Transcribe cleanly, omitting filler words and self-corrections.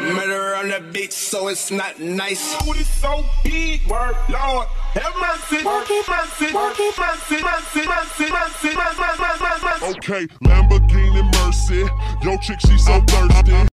Murder on the beat, so it's not nice. Booty so big, word, Lord, have mercy, mercy, mercy, mercy, mercy, mercy, mercy, mercy, mercy. Okay, Lamborghini Mercy, yo chick she so thirsty.